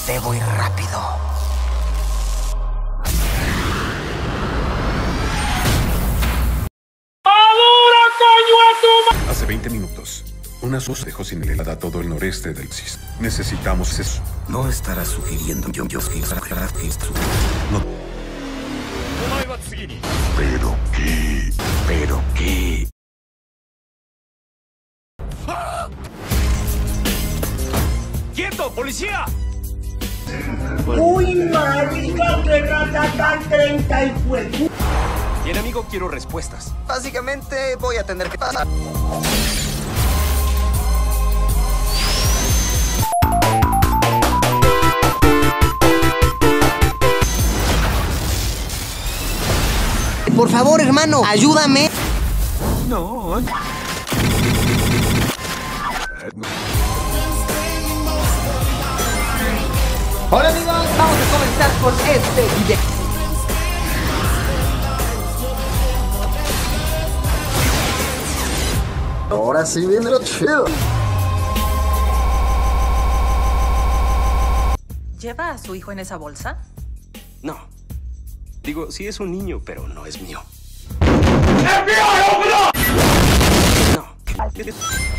Debo ir rápido. Hace 20 minutos, una sus dejó sin helada todo el noreste del CIS. Necesitamos eso. No estará sugiriendo yo no. ¿Pero qué? ¿Pero qué? ¡Quieto, policía! ¡Uy, marica, qué rata tan 30 y pues! Bien, amigo, quiero respuestas. Básicamente voy a tener que pasar. Por favor, hermano, ayúdame. No. Hola amigos, vamos a comenzar con este video. Ahora sí viene lo chido. ¿Lleva a su hijo en esa bolsa? No. Digo, sí es un niño, pero no es mío. ¡FBI, No.